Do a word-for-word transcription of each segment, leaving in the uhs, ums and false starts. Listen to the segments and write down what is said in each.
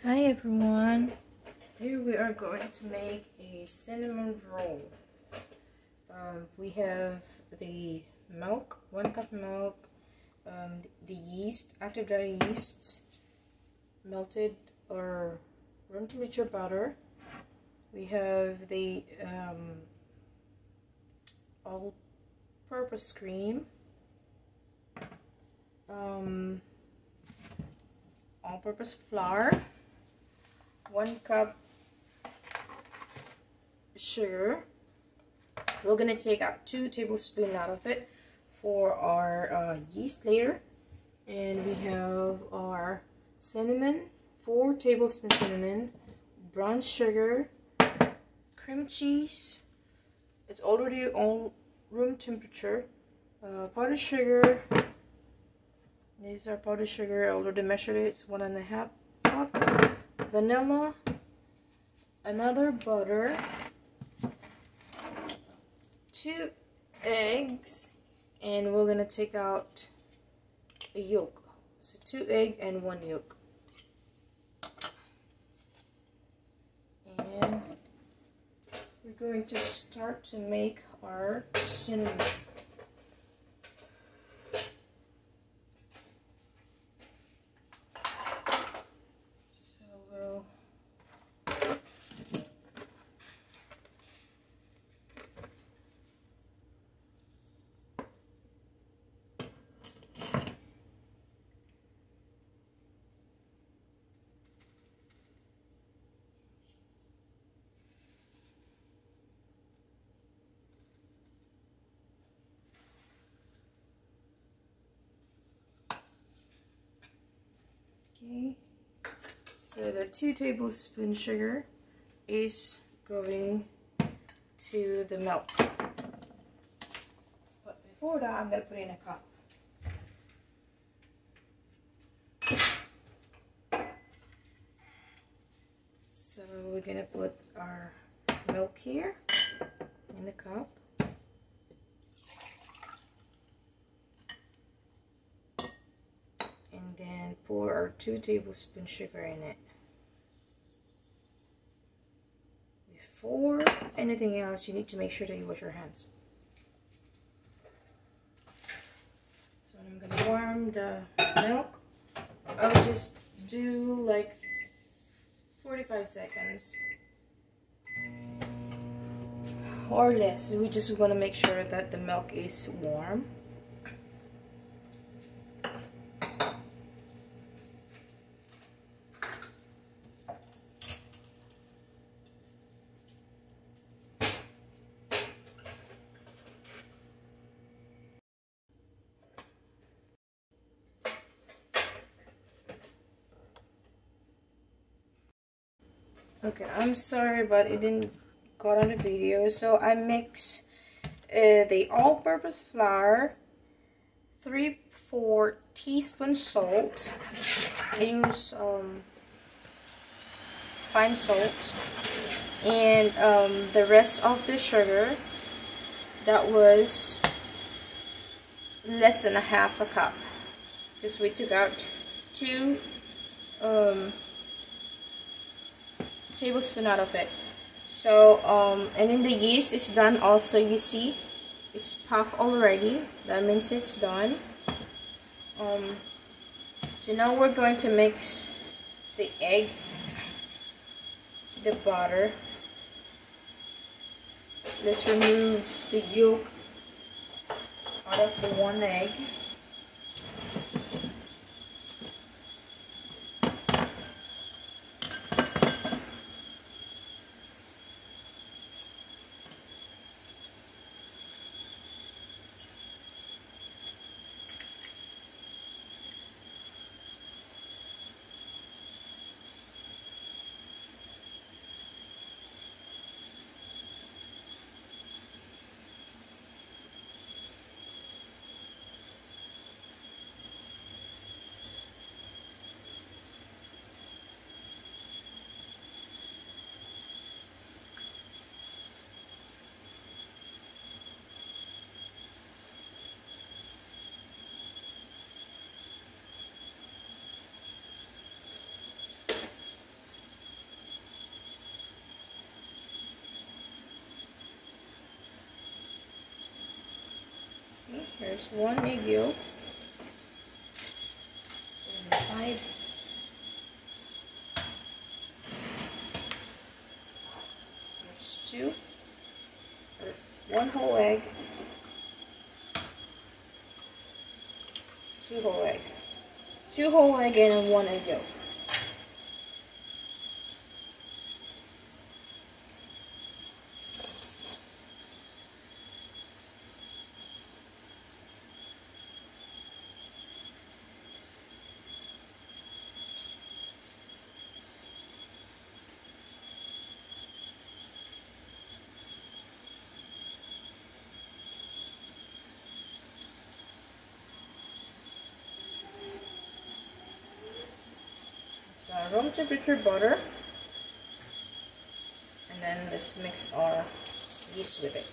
Hi everyone, here we are going to make a cinnamon roll. Um, we have the milk, one cup milk, um, the yeast, active dry yeast, melted or room temperature butter. We have the um, all-purpose cream, um, all-purpose flour, one cup sugar. We're gonna take out two tablespoons out of it for our uh, yeast later, and we have our cinnamon, four tablespoons cinnamon, brown sugar, cream cheese. It's already on room temperature. Uh, powdered sugar. These are powdered sugar. I already measured it. It's one and a half cup. Vanilla, another butter, two eggs, and we're gonna take out a yolk. So two egg and one yolk. And we're going to start to make our cinnamon. Okay, so the two tablespoon sugar is going to the milk. But before that, I'm going to put in a cup. So we're going to put our milk here in the cup. And then pour our two tablespoon sugar in it. Before anything else, you need to make sure that you wash your hands. So I'm gonna warm the milk. I'll just do like forty-five seconds or less. We just want to make sure that the milk is warm. Okay, I'm sorry, but it didn't got on the video. So I mix uh, the all-purpose flour, three four teaspoons salt. I use um, fine salt, and um, the rest of the sugar. That was less than a half a cup, because we took out two um, tablespoon out of it. So um and then the yeast is done also. You see it's puffed already, that means it's done. Um so now we're going to mix the egg, the butter. Let's remove the yolk out of the one egg. There's one egg yolk. Let's put it inside. There's two. One whole egg. Two whole egg. Two whole egg and one egg yolk. So room temperature butter, and then let's mix our yeast with it.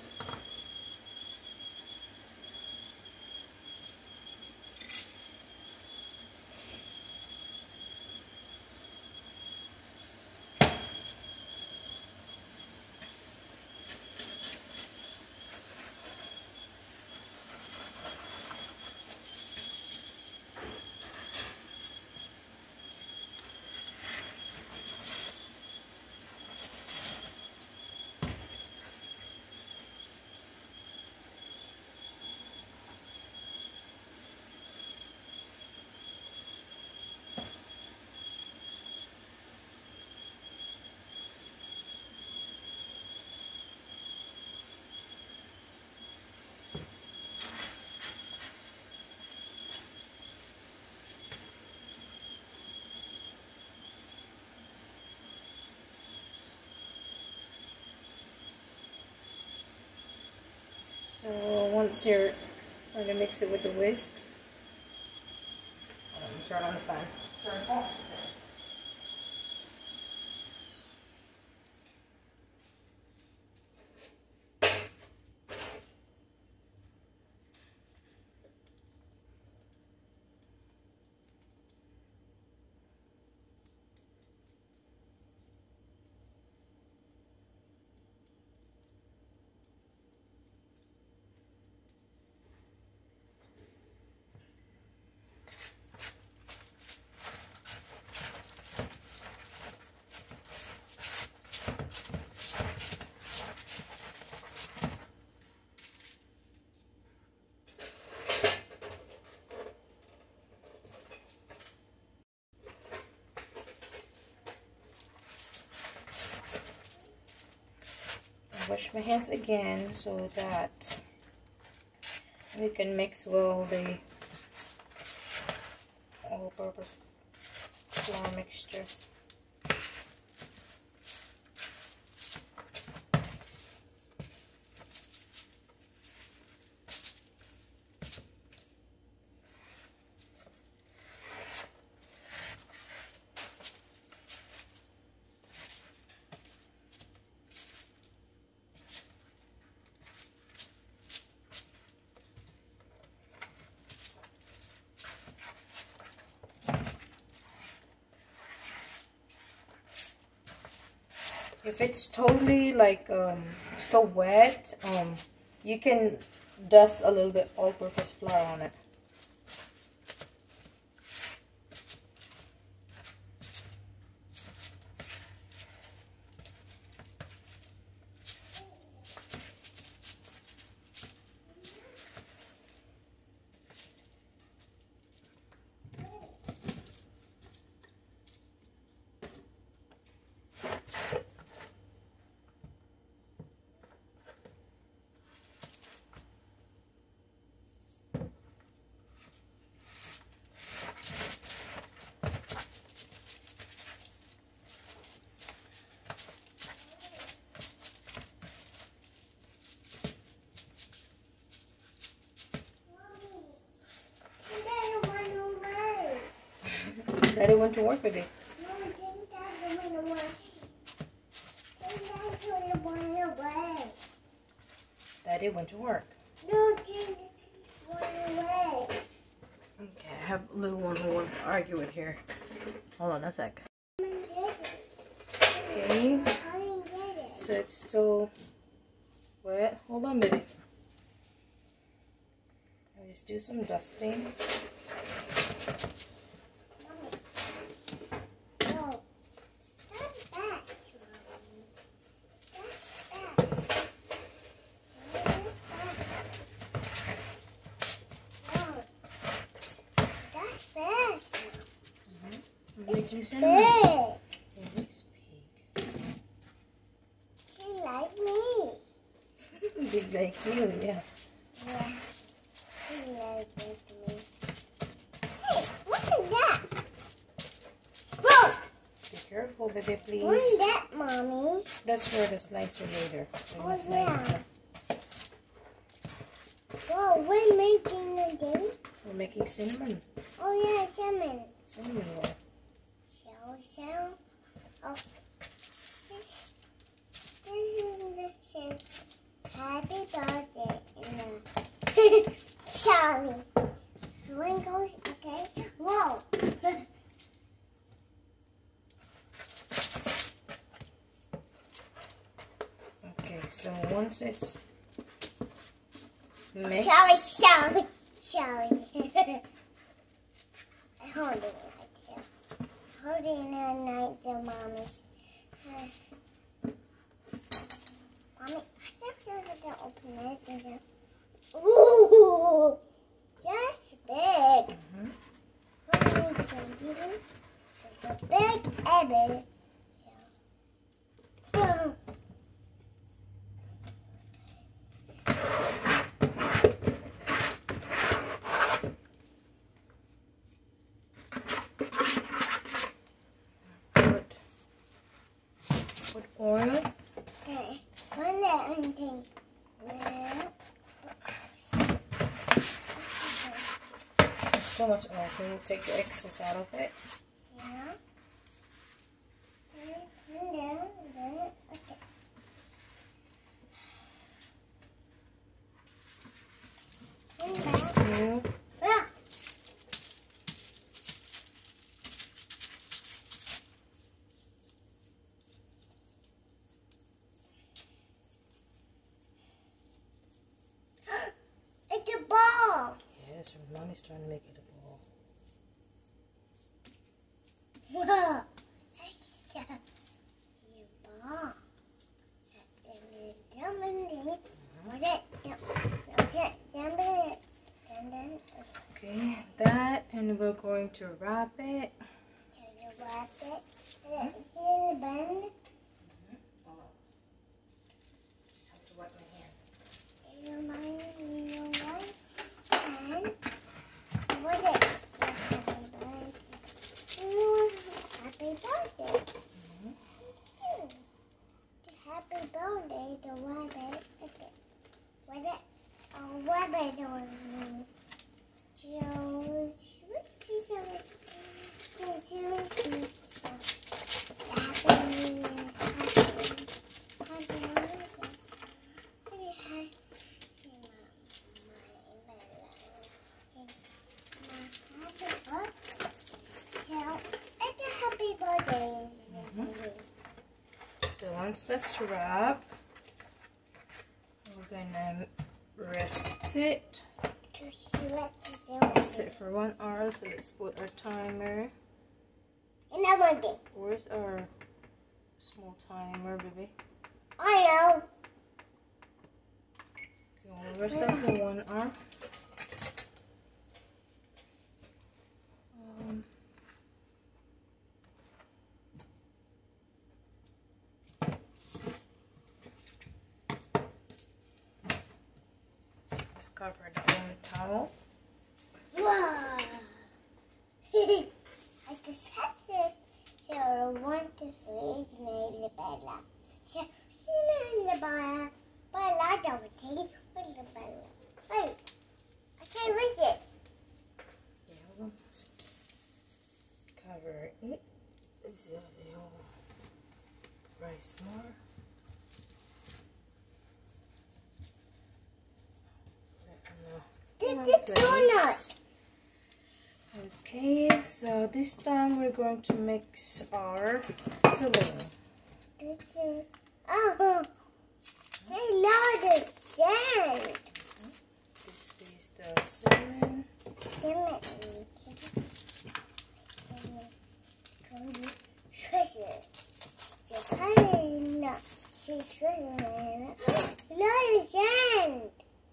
So once you're trying to mix it with the whisk, um, turn on the fan. Turn it off. Wash my hands again so that we can mix well the all-purpose flour mixture. If it's totally like um, still wet, um, you can dust a little bit all-purpose flour on it. Daddy went to work, baby. No, Daddy went to work. Daddy went away. Daddy went to work. No, Daddy went away. Okay, I have a little one who wants to argue with here. Hold on a sec. Okay. So it's still wet. Hold on, baby. Let's do some dusting. No, that's bad, Mommy. That's bad. No, that's bad. Mm-hmm. I'm It's making cinnamon. big. It is big. She like me. Big like you, yeah. Yeah. She like me. Hey, what is that? Whoa! Be careful, baby, please. What is that, Mommy? That's for the slicer later. We're gonna Oh, slice yeah. them. Whoa, we're making a day? We're making cinnamon. Oh, yeah, salmon. Cinnamon roll. Shell, shell. Oh. This, this is the shell. Happy birthday. And, uh, sorry. One goes, okay. Whoa. Okay, so once it's mixed. Sorry, sorry, sorry. Hold it like that. Hold it in the night, the mommy's. Uh, Mommy, I just have to open it. Ooh, that's big. Mm-hmm. Hold it in the It's a big egg. So, Put, put oil. okay, one that one thing. Yeah. There's too much oil, so we'll take the excess out of it. Yeah. And down, down. Okay. And back. Spoon. Ah. It's a ball. Yes, mommy's trying to make it a ball. Whoa. That's a ball. Okay, that, and we're going to wrap it. Wrap it. See the bend? Oh. Just have to wipe my hand. You mind, you want, and what is it? Happy birthday. Happy birthday. Mm-hmm. Thank you. Happy birthday to Rabbit. Okay. Rabbit. Oh, Rabbit on me. So, what is the So once that's wrapped, we're gonna rest it. Rest it for one hour. So let's put our timer. And I'm ready. Where's our small timer, baby? I know. You want to rest that for one hour. Um, let's cover that one with towel. Wow. I just had it. So one, two, three is maybe the bella. So she's the bella. Bella don't take it. What's the bella? Wait. I can't read this. Yeah, we'll cover it. So it'll rise more. This is donut. Okay, so this time we're going to mix our filling. This is, oh, they love it. Dang. This squeeze the cinnamon. Cinnamon. Treasure. The color is treasure. Look, sand.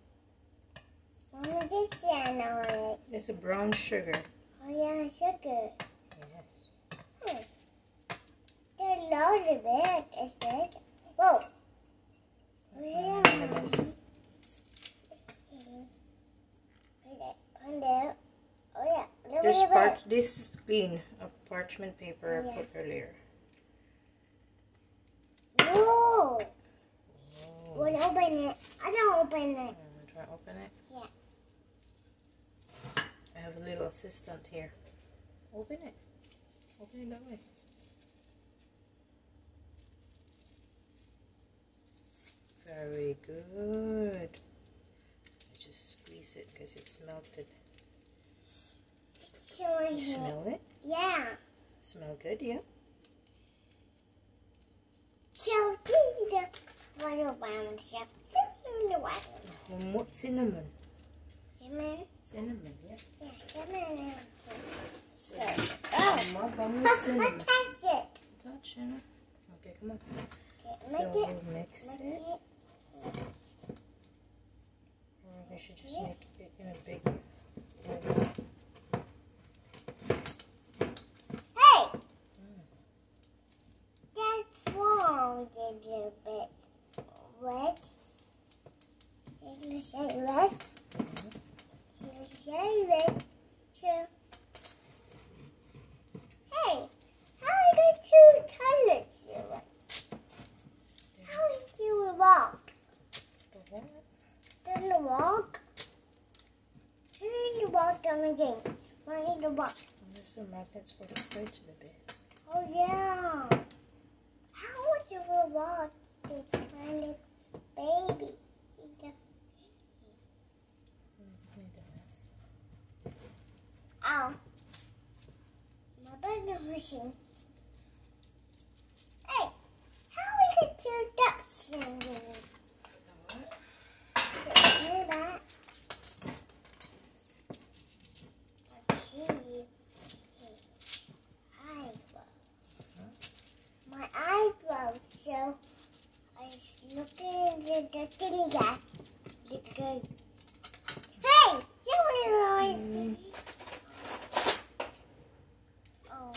Mama, there's sand on it. It's a brown sugar. Oh yeah, sugar. Yes. Hmm. There's a lot of it. It's big. Whoa. Yeah. Put it on there. Oh yeah. Look There's at parch. This is clean. A parchment paper Oh, I yeah. put earlier. Whoa. Oh. We'll open it. I don't open it. Mm, try to open it. Yeah. I have a little assistant here. Open it. Open it that way. Very good. Just squeeze it because it's melted. It's showing You here. smell it? Yeah. Smell good, yeah? So, the water bound stuff. The water. Um, what cinnamon? Cinnamon. Cinnamon, yeah. Yeah, cinnamon. So, Oh, oh. my cinnamon. Touch it. Touch it. Okay, come on. Okay, So make it. we'll mix Make it. it. Or we should just make it in a big bowl. Hey! That's wrong a little bit. Red. Let's say red. Let's say red. So, hey, how I got two colors here? How did you walk? The what? Did you walk? How did you walk on the game? Why did you walk? And there's some magnets for the fridge, baby. Oh yeah. How would you watch this kind of baby? Eat a- Ow. My button machine. Hey, how we get two ducks in here? Did you hear that? Let's see. Eyebrow. My eyebrow. So I was looking at the thing that look good. Hey, you were right. Oh.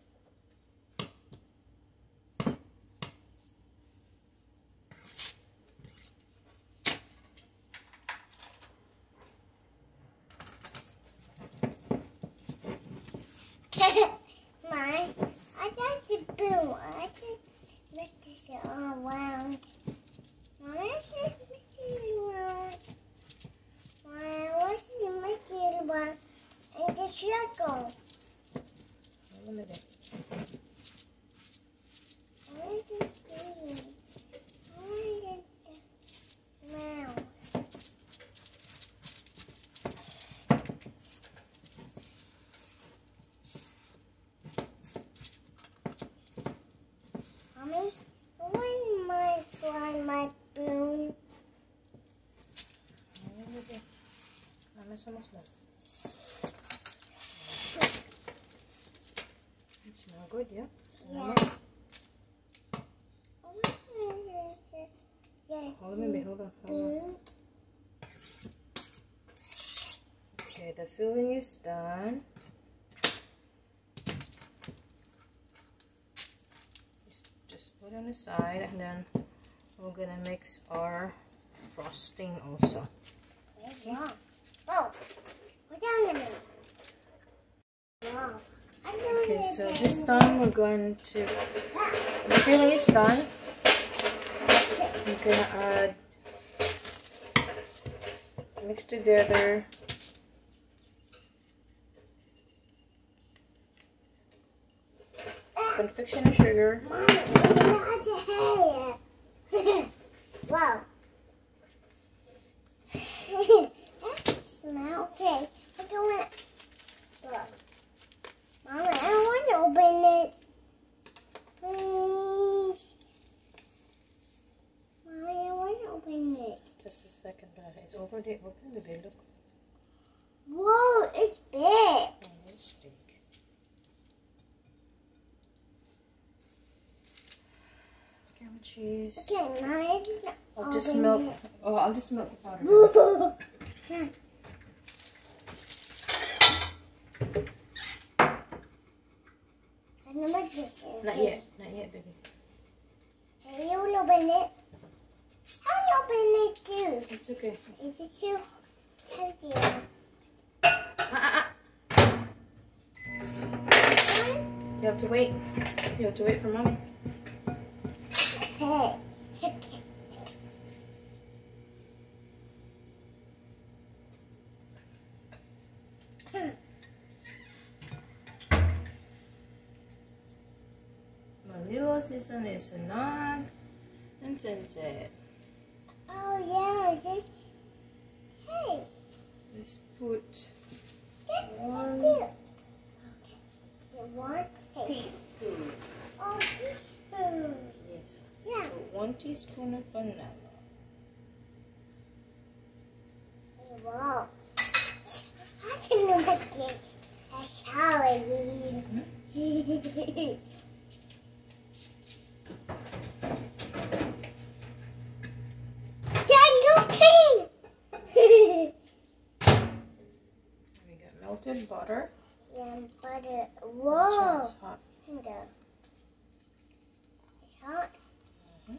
My, I got the boom. I just make this all round. I just make it round. I want to make it round and the circle. Wait a minute. I want to do it. I want to get the mouth. Mommy, when my fly my spoon? Wait a minute. Vamos, vamos, vamos. It smells good, yeah? Yeah. Hold on, baby, hold on, hold on. Okay, the filling is done. Just, just put on the side, and then we're gonna mix our frosting also. Yeah. Oh, put down a minute. Wow. Okay, so this time we're going to, the filling is done. We're gonna add, mix together confectioner sugar. Wow. That smells okay. I don't want to. Mama, I don't want to open it. Please. Mommy, I want to open it. Just a second batter. It's already open, baby. Look. Whoa, it's big. Oh, it's big. Cream cheese. Okay, now it's not I'll just open melt. yet. Oh, I'll just melt the powder. Whoa. Not yet, not yet, baby. Hey, you will open it. How do you open it too? It's okay. Is it too? How do you? Ah, ah, ah. You have to wait. You have to wait for mommy. Okay. Okay. Vanilla season is not intended. Oh yeah, this. Hey. Let's put This, one this, this. Okay. One teaspoon. Oh, teaspoon. Yes. Yeah. So one teaspoon of vanilla. Wow. I can look at this. That's how I read. Mm-hmm. We got melted butter. Yeah, butter. Whoa. It's hot. Hang on. It's hot. Mm-hmm.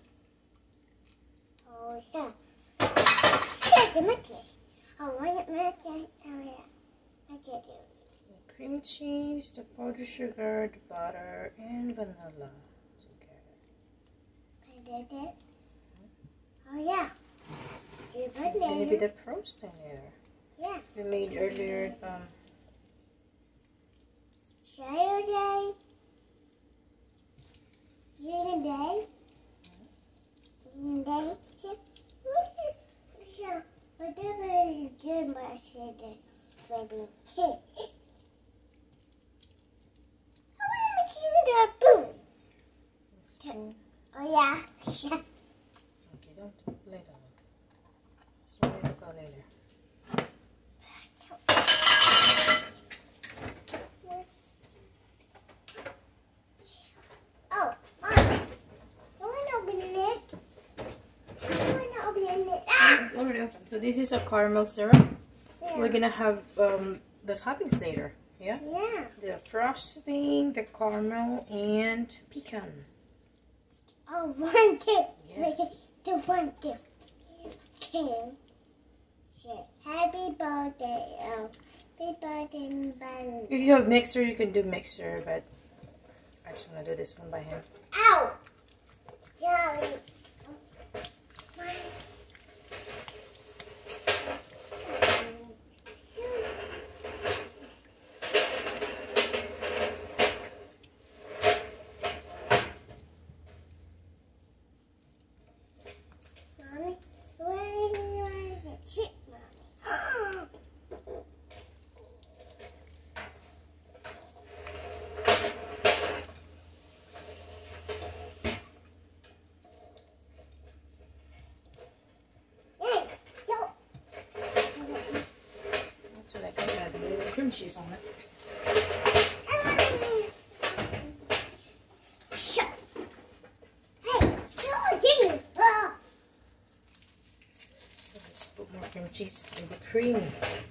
Oh yeah. Yeah, the necklace. Oh, why not make it? Oh yeah. I get it. The cream cheese, the powdered sugar, the butter, and vanilla. I did it. Oh yeah. Do it It's going to be the frosting layer. Yeah. We made earlier. Um, Saturday. Yesterday. Yesterday. Yeah. Whatever you did, I said it. Baby. How am I making it a boom? spoon. Oh yeah. Okay, don't lay down. Let's try to go later. Oh, Mom. Don't want to open it. Don't want to open it. Ah! It's already open. So this is a caramel syrup. Yeah. We're gonna have um, the toppings later. Yeah. Yeah. The frosting, the caramel, and pecan. Oh, one, two, Yes. three, two, one, two. Two. Say, happy birthday, oh, happy birthday, balloon. If you have mixer, you can do mixer, but I just wanna do this one by hand. Ow! Yeah. we- Mommy, where are you at? Shit, Mommy. Hey, yo. So I can add a little cream cheese on it. Shut. Hey, you're getting uh, Let's put more cream cheese in the cream.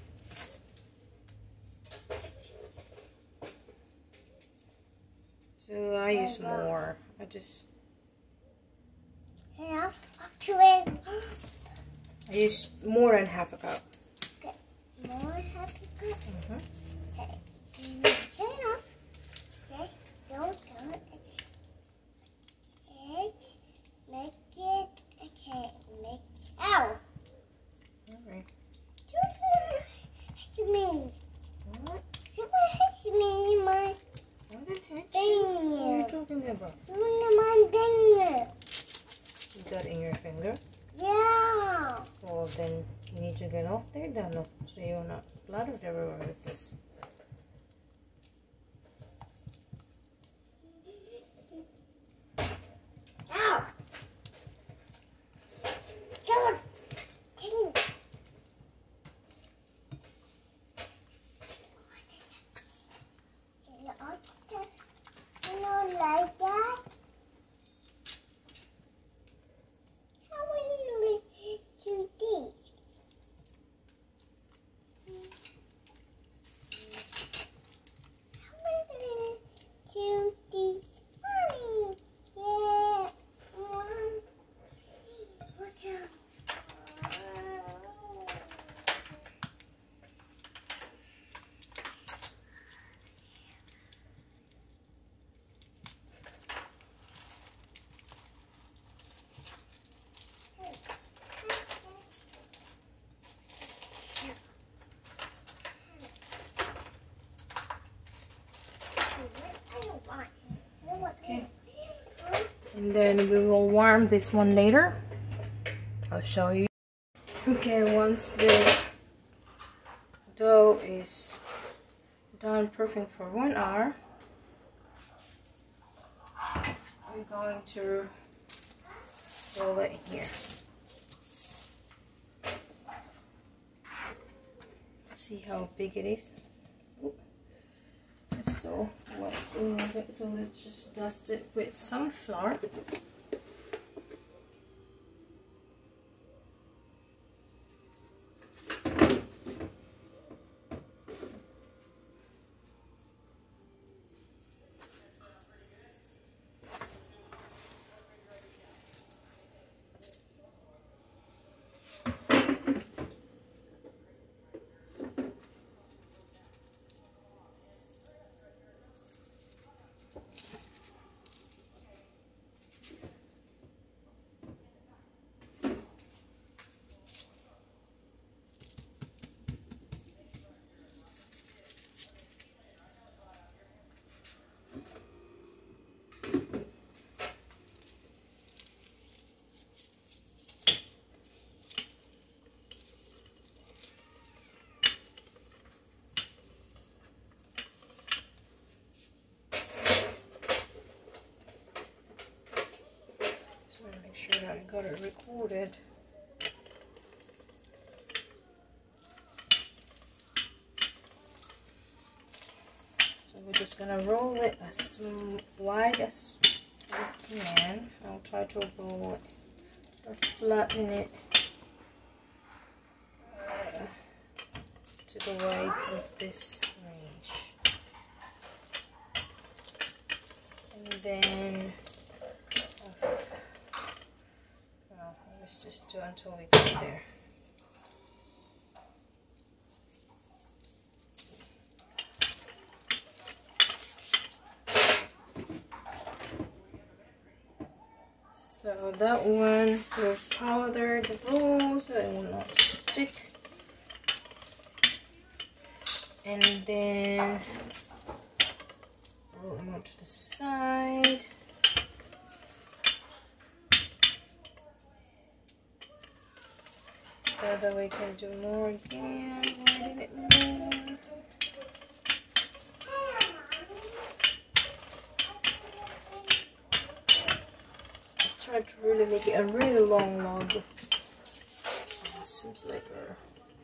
So I use more. I just yeah, up to it. I use more than half a cup. Okay, more happy good. Mm-hmm. Okay, turn it off. Okay, don't don't. Egg, make it. Okay, make. Ow! Alright. Don't hit me. What? Don't hit me, my What the heck? What are you finger. talking about? My finger. You got it in your finger? Yeah. Well, then you need to get off there, then, no, so you're not splattered everywhere with this. Ow! God. Dang. And then we will warm this one later. I'll show you. Okay, once the dough is done proofing for one hour, we're going to roll it here. See how big it is. Ooh, it's still wet a little bit, so let's just dust it with some flour. I got it recorded. So we're just gonna roll it as wide as we can. I'll try to roll it or flatten it uh, to the wide of this range, and then let's just do until we get there. So that one will powder the bowl so it will not stick. And then roll them onto the side. So that we can do more again, widen it more. I tried to really make it a really long log. Oh, seems like a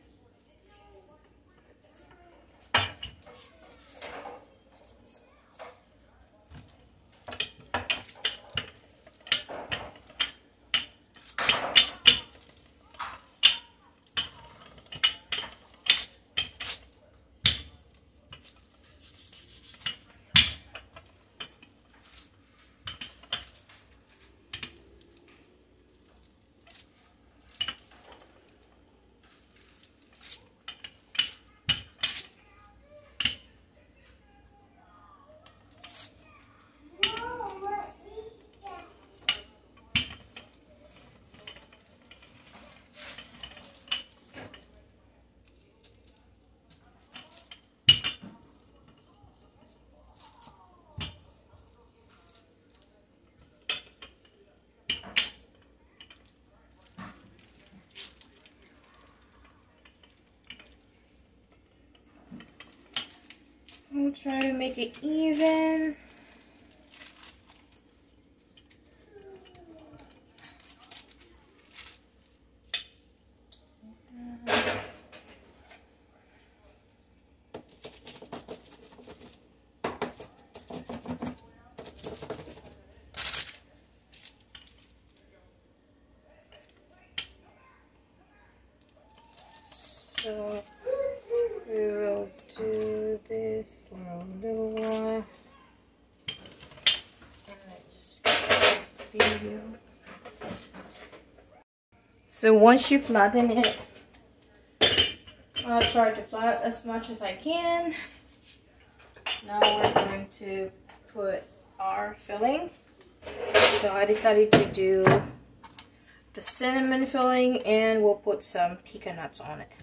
We'll try to make it even. So we will do this for a little while, and I just get a video. So once you flatten it, I'll try to flatten as much as I can. Now we're going to put our filling. So I decided to do the cinnamon filling, and we'll put some pecan nuts on it.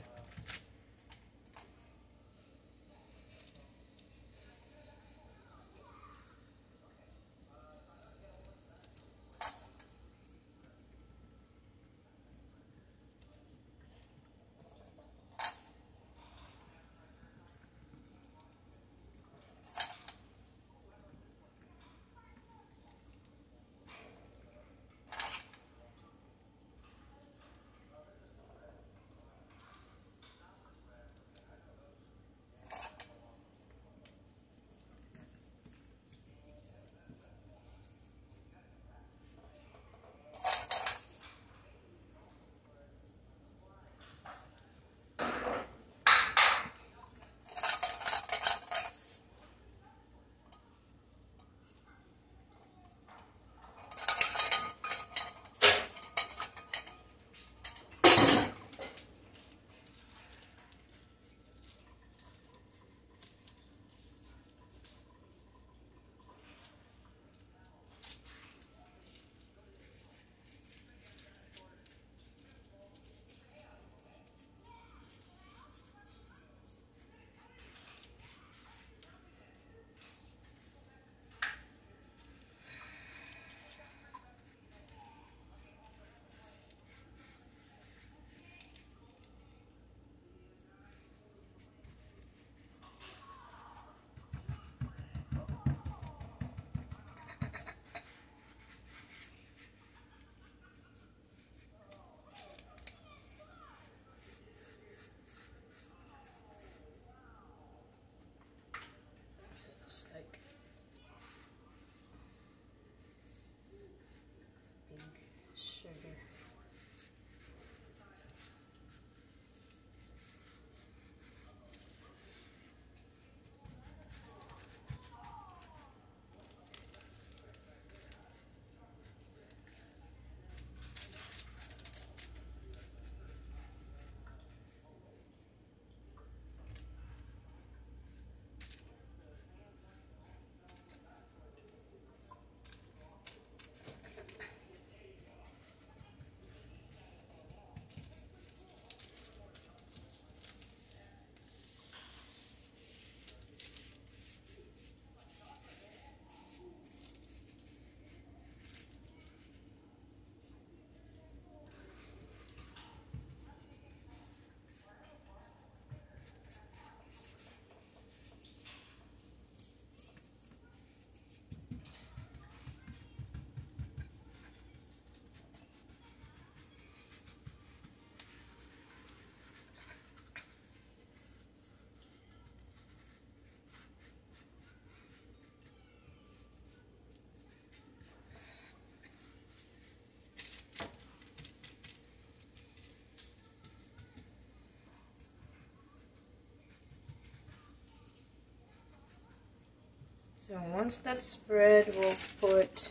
So once that's spread, we'll put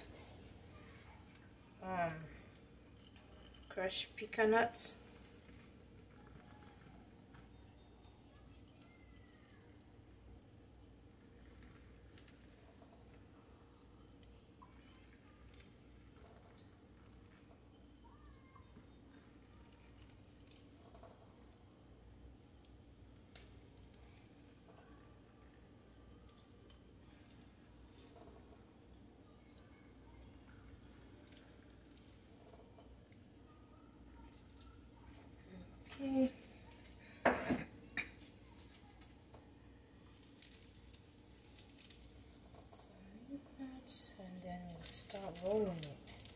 um, crushed pecan nuts. Okay. Some milk nuts, and then we'll start rolling it.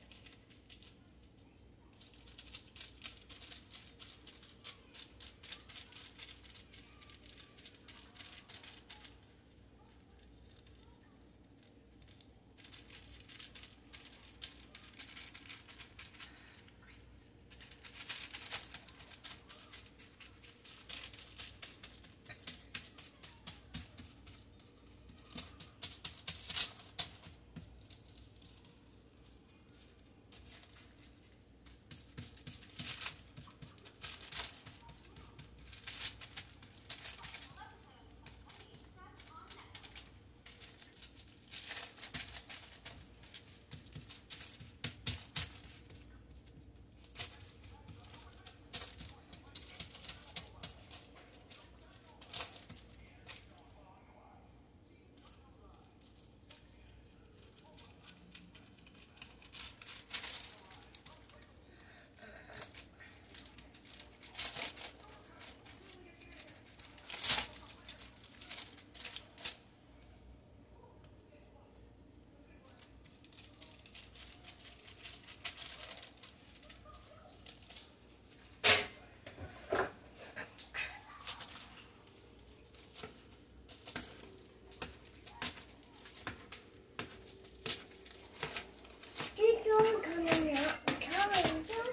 Coming out, coming down.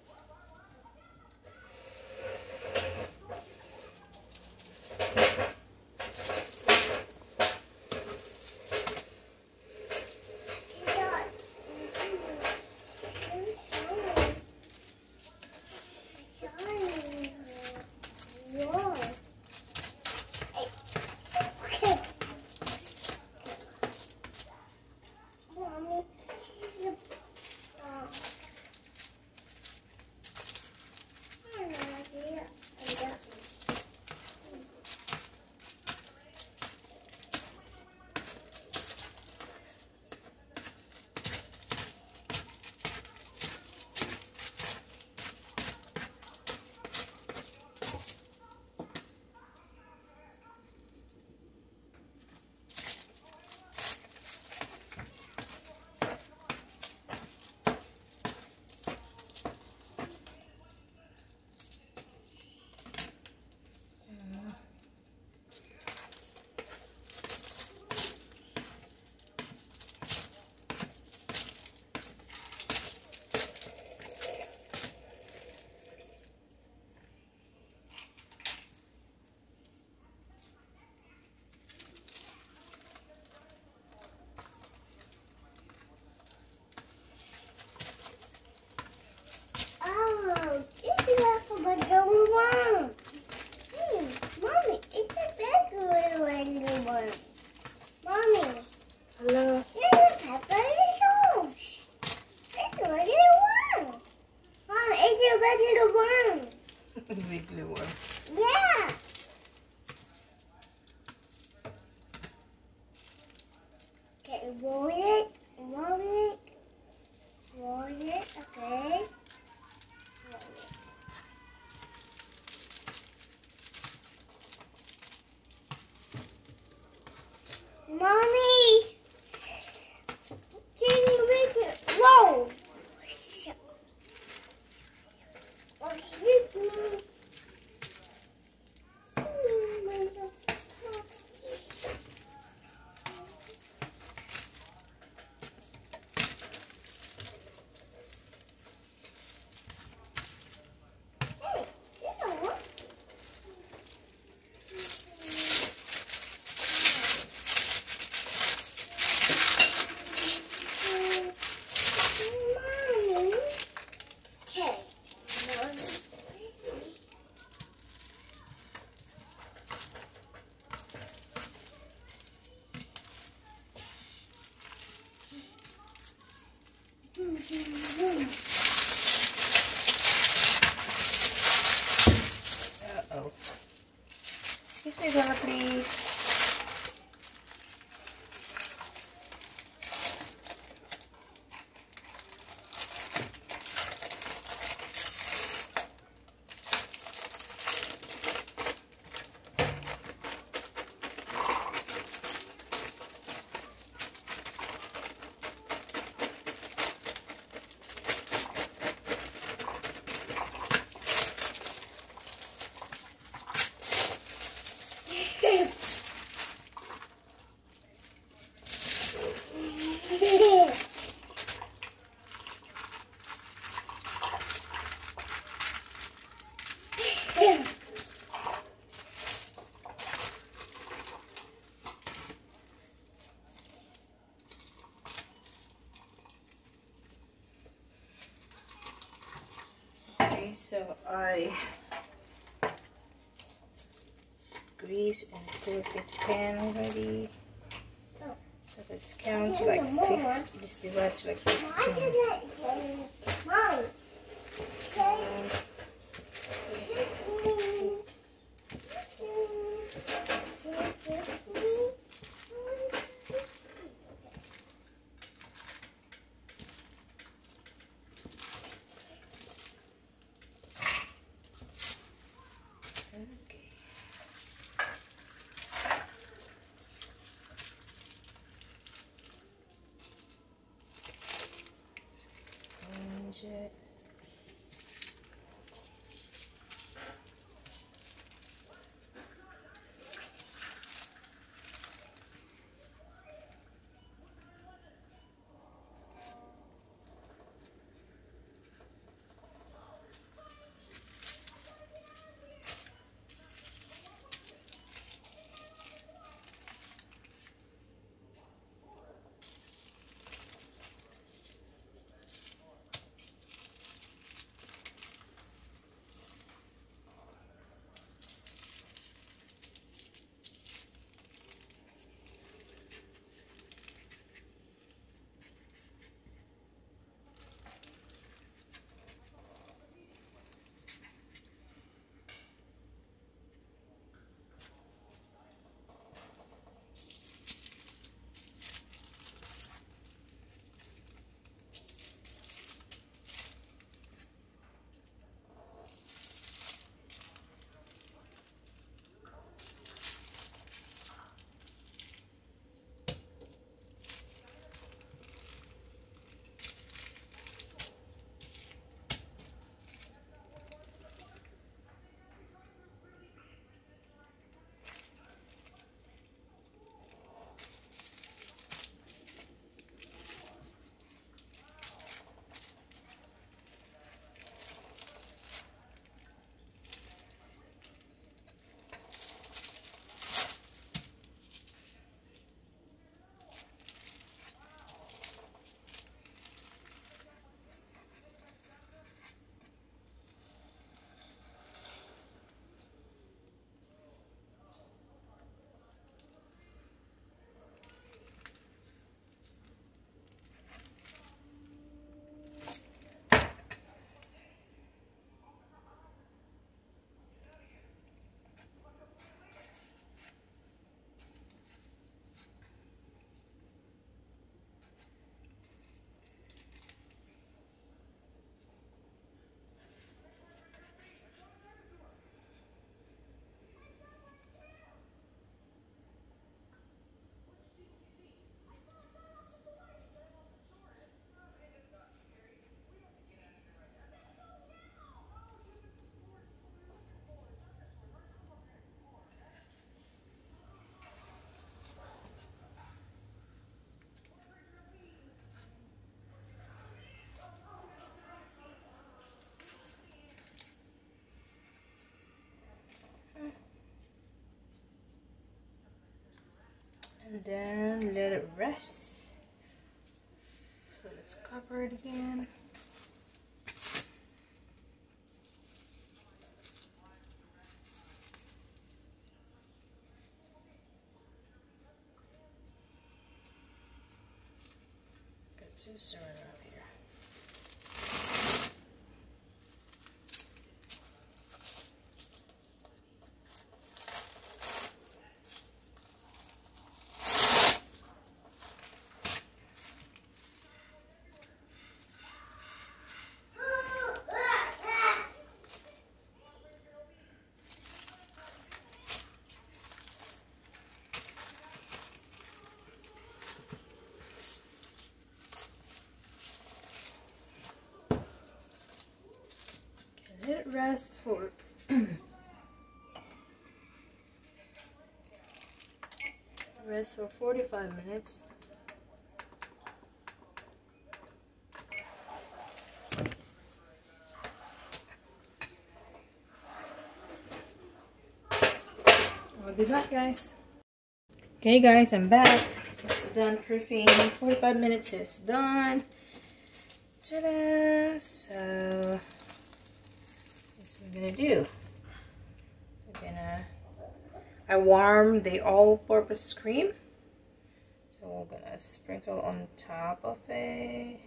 Hello. Here's a pepperoni sauce. It's a regular one. Mom, it's a regular one. Regular one. Yeah. Okay, roll it, roll it, roll it, okay. Roll it. Mommy, can you make it roll? Oh, excuse me. Uh-oh. Excuse me, Bella, please. Okay, so I grease and put the pan already. So let's count to like fifty. Just divide to like fifteen. Mommy. It. And then let it rest. So let's cover it again. Got two syrup out here. rest for rest for forty-five minutes. I'll be back, guys. Okay, guys, I'm back. It's done proofing. forty-five minutes is done. Ta-da! So, this is what we're gonna do. We're gonna. I warmed the all-purpose cream, so we're gonna sprinkle on top of it.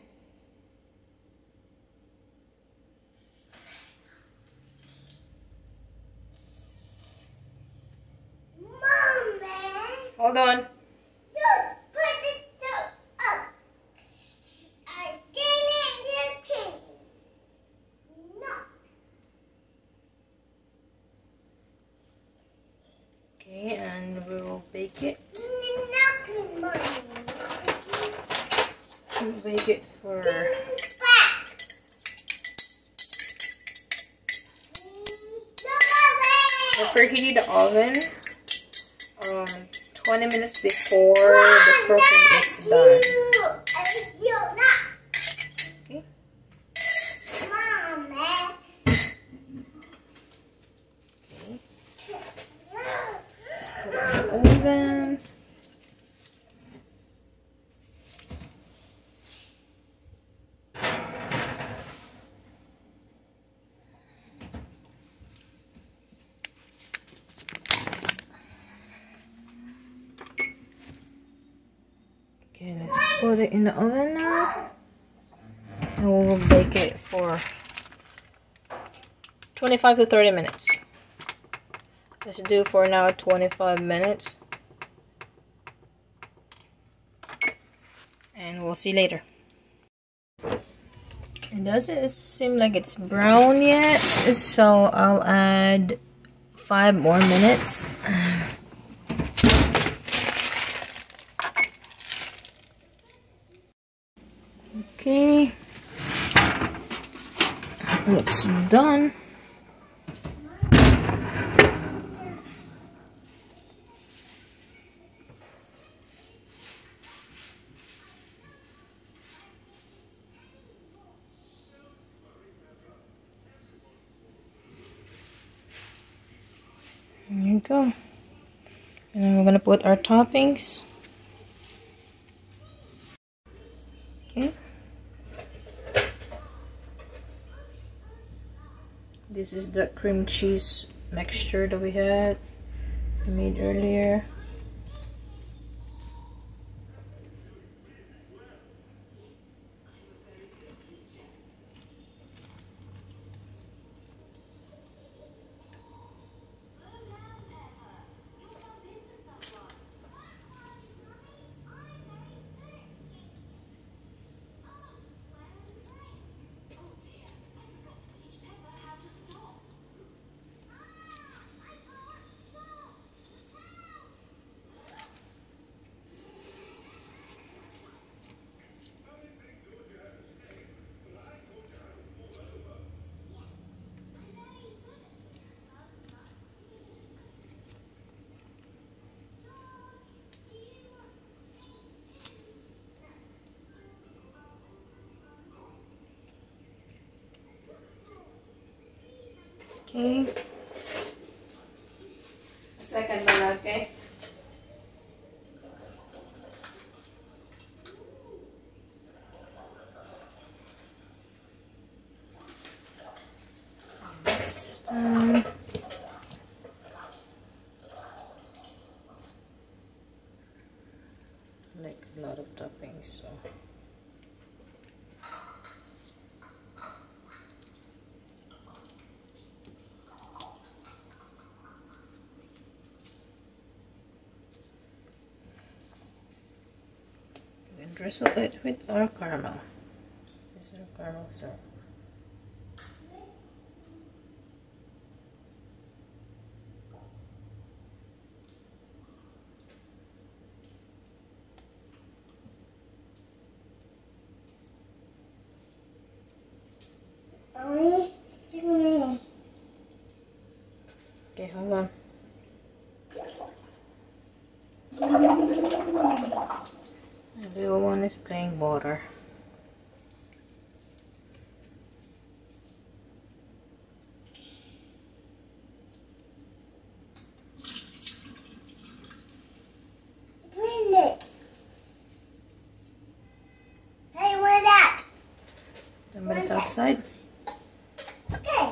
Hold on. You put it up. I didn't do it. No. Okay, and we'll bake it. We'll bake it for we'll preheat the oven um twenty minutes before the proofing is done. Okay. Okay. Let's put it in the oven. Okay, let's put it in the oven now. And we'll bake it for twenty-five to thirty minutes. Let's do for now twenty-five minutes. And we'll see later. It doesn't seem like it's brown yet, so I'll add five more minutes. Okay, looks done. There you go. And then we're gonna put our toppings. Okay. This is the cream cheese mixture that we had made earlier. Okay. Second one, okay. That's done. Like a lot of toppings, so. Drizzle it with our caramel. This is our caramel syrup. Mommy, give me. Okay, hold on. The little one is playing water. Bring it. Hey, where's that? Somebody's outside. Okay.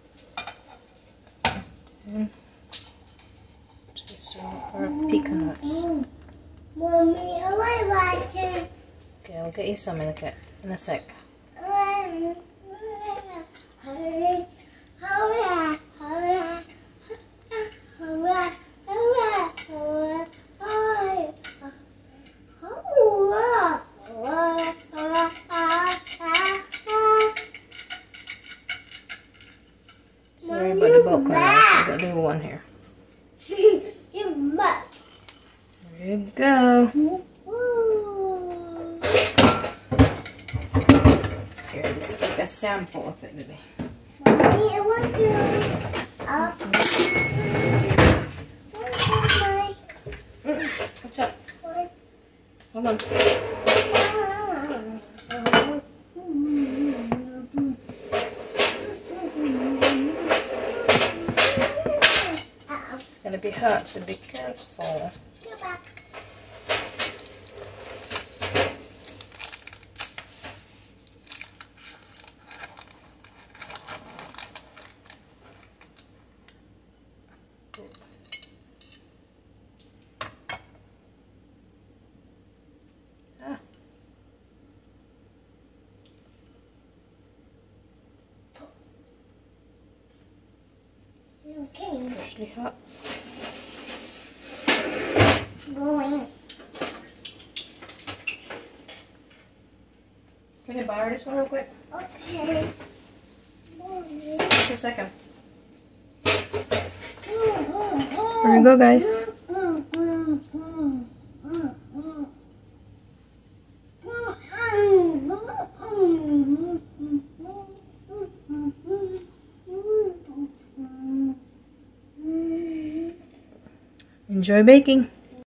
And just our pecan nuts. Mommy, I want to. Okay, I'll get you some in a, in a sec. Sorry about the background noise. I got a little one here. You must. There you go. Here, just take a sample of it, baby. Mommy, I want to. Up. Watch out. Hold on. It's going to be hot, so be careful. Okay. Freshly hot. Going. Can you borrow this one real quick? Okay. Just a second. Here we go, guys. Enjoy baking.